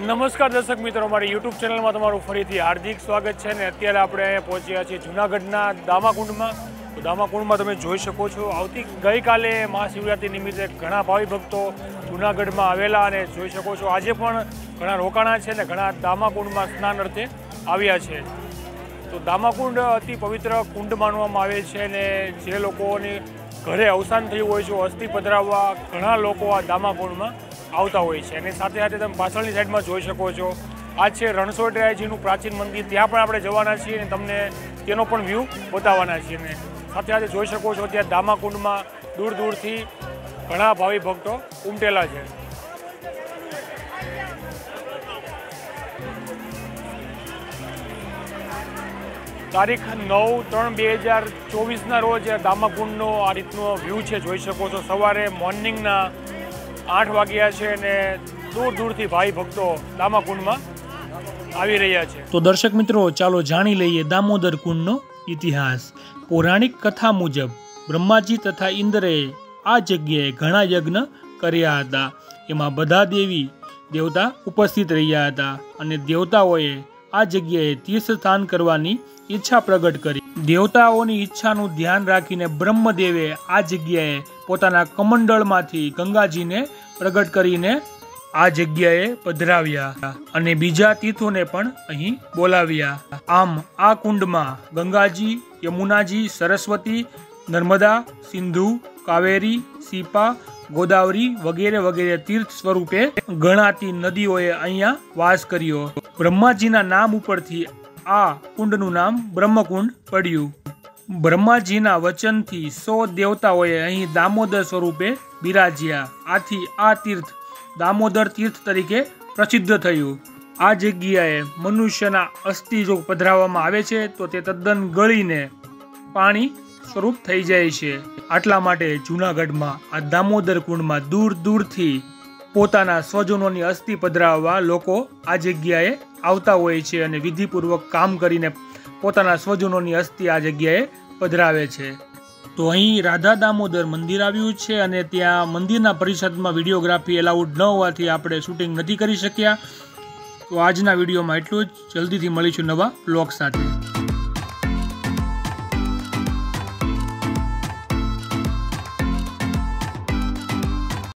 નમસ્કાર દર્શક મિત્રો, અમારી યુટ્યુબ ચેનલમાં તમારું ફરીથી હાર્દિક સ્વાગત છે. ને અત્યારે આપણે અહીંયા પહોંચ્યા છીએ જૂનાગઢના દામાકુંડમાં. તો દામાકુંડમાં તમે જોઈ શકો છો, ગઈકાલે મહાશિવરાત્રિ નિમિત્તે ઘણા ભાવિ ભક્તો જૂનાગઢમાં આવેલા અને જોઈ શકો છો આજે પણ ઘણા રોકાણા છે ને ઘણા દામાકુંડમાં સ્નાન અર્થે આવ્યા છે. તો દામાકુંડ અતિ પવિત્ર કુંડ માનવામાં આવે છે ને જે લોકોની ઘરે અવસાન થયું હોય છે અસ્થિ પધરાવવા ઘણા લોકો આ દામાકુંડમાં આવતા હોય છે. અને સાથે સાથે તમે પાછળની સાઈડમાં જોઈ શકો છો આ છે રણછોડરાયજીનું પ્રાચીન મંદિર. ત્યાં પણ આપણે જવાના છીએ અને તમને તેનો પણ વ્યૂ બતાવવાના છીએ. અને સાથે સાથે જોઈ શકો છો ત્યાં દામાકુંડમાં દૂર દૂરથી ઘણા ભાવિ ભક્તો ઉમટેલા છે. તારીખ 9/3/2024 રોજ દામાકુંડનો આ રીતનો વ્યૂ છે, જોઈ શકો છો. સવારે મોર્નિંગના 8 વાગ્યા છે અને દૂર દૂરથી ભાઈ ભક્તો દામાકુંડમાં આવી રહ્યા છે. તો દર્શક મિત્રો, ચાલો જાણી લઈએ દામોદર કુંડનો ઇતિહાસ. પૌરાણિક કથા મુજબ બ્રહ્માજી તથા ઇન્દ્રએ આ જગ્યાએ ઘણા યજ્ઞ કર્યા હતા. એમાં બધા દેવી દેવતા ઉપસ્થિત રહ્યા હતા અને દેવતાઓએ આ જગ્યાએ તીર્થ સ્નાન કરવાની ઈચ્છા પ્રગટ કરી. દેવતાઓની ઈચ્છાનું ધ્યાન રાખીને બ્રહ્મદેવે આ જગ્યાએ પોતાના કમંડળમાંથી ગંગાજીને પ્રગટ કરીને આ જગ્યાએ પધરાવ્યા અને બીજા તીર્થોને પણ અહીં બોલાવ્યા. આમ આ કુંડમાં ગંગાજી, યમુનાજી, સરસ્વતી, નર્મદા, સિંધુ, કાવેરી, સીપા, ગોદાવરી વગેરે વગેરે તીર્થ સ્વરૂપે ગણાતી નદીઓએ અહીંયા વાસ કર્યો. બ્રહ્માજીના નામ ઉપરથી આ કુંડનું નામ બ્રહ્મકુંડ પડ્યું. બ્રહ્માજીના વચનથી 100 દેવતાઓએ અહીં દામોદર સ્વરૂપે બિરાજ્યા. આથી આ તીર્થ દામોદર તીર્થ તરીકે પ્રસિદ્ધ થયું. આ જગ્યાએ મનુષ્યના અસ્થિ જો પધરાવવામાં આવે છે તો તે તદ્દન ગળીને પાણી સ્વરૂપ થઈ જાય છે. આટલા માટે જૂનાગઢમાં આ દામોદર કુંડમાં દૂર દૂરથી પોતાના સ્વજનોની અસ્થિ પધરાવવા લોકો આ જગ્યાએ આવતા હોય છે અને વિધિપૂર્વક કામ કરીને પોતાના સ્વજનોની અસ્થિ આ જગ્યાએ પધરાવે છે. તો અહીં રાધા દામોદર મંદિર આવ્યું છે અને ત્યાં મંદિરના પરિસરમાં વિડીયોગ્રાફી એલાઉડ ન હોવાથી આપણે શૂટિંગ નથી કરી શક્યા. તો આજના વિડીયોમાં એટલું જ. જલ્દીથી મળીશું નવા બ્લોગ સાથે.